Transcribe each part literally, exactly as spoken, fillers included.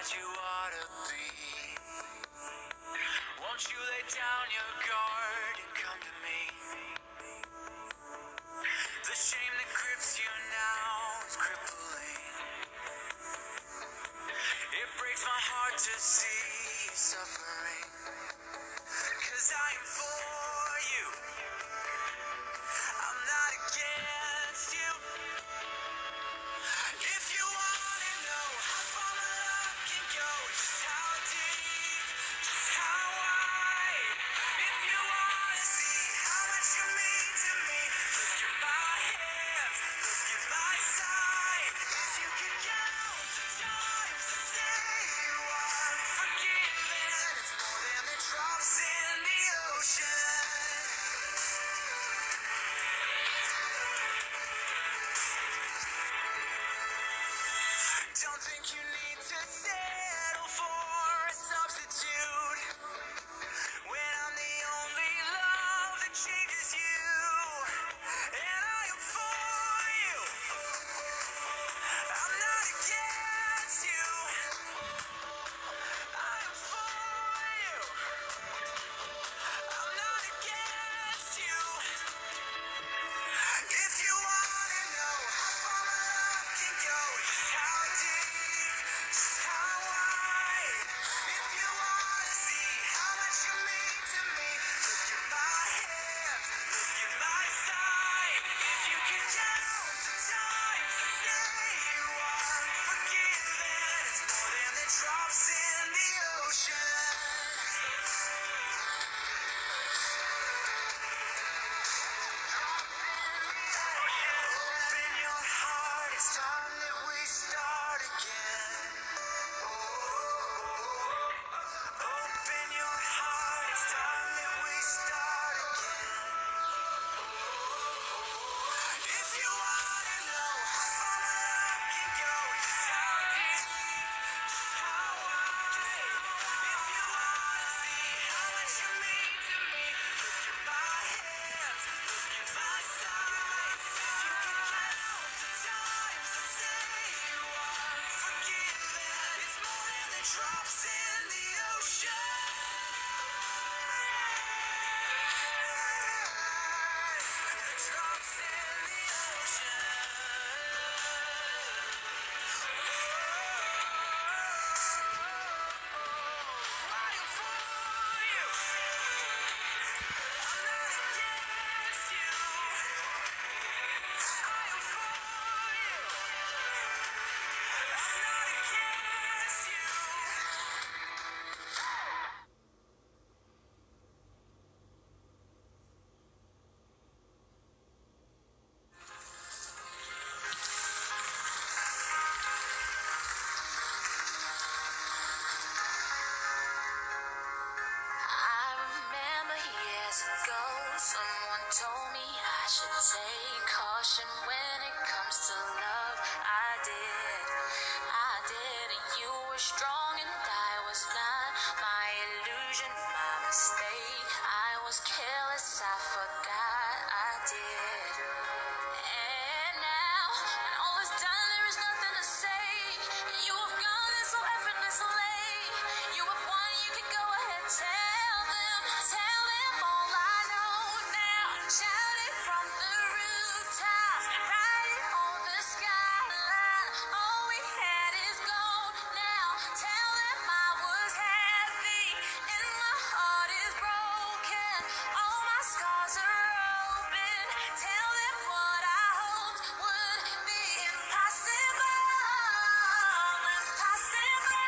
you ought to be. Won't you lay down your guard and come to me? The shame that grips you now is crippling. It breaks my heart to see you suffering. 'Cause I am for you, I'm not against you. If you wanna know how far my love can go, just how deep, just how wide. If you wanna see how much you mean to me, look at my hands, look at my side. If you can count the times I say you are forgiven, it's more than the drops in the ocean. Don't think you need to settle for a substitute when I'm the only love that changes you. And I am for you, I'm not against you. I am for you, I'm not against you. If you wanna know how far my love can go, just how deep, just how wide. If you wanna see how much you mean to me, look at my hands, look at my side. If you can count the times I say you are forgiven, it's more than the drops in the ocean. Open your heart, it's time that we start again. Open your heart, it's time that we start again. If you wanna know how far my love can go, just how deep, just how wide. If you wanna see how much you mean to me, look at my hands, look at my side. If you can count the times I say you are forgiven, it's more than the drops in the ocean. The drops in the ocean. I am for you, I'm not against you. I am for you, I'm not against you. I remember years ago, someone told me I should take caution when it comes to love. I did, I did. You were strong and I was not. My illusion, my mistake. I was careless, I forgot I did. And now, when all is done, there is nothing to say. You have gone and so effortlessly. You have won, you can go ahead, tell them, tell them all I know now. Shout it from the rooftops, write it on the skyline. All we had is gold now. Tell them I was happy and my heart is broken. All my scars are open. Tell them what I hoped would be impossible. Impossible.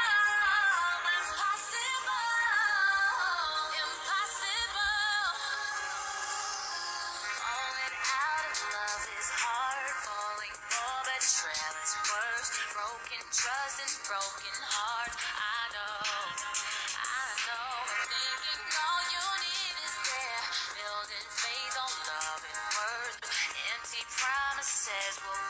Impossible. Impossible. Falling out of love is hard. Falling for betrayal is worse. Broken trust and broken hearts. I know, I know. Thinking all you need is there. Building faith on love and words. Empty promises will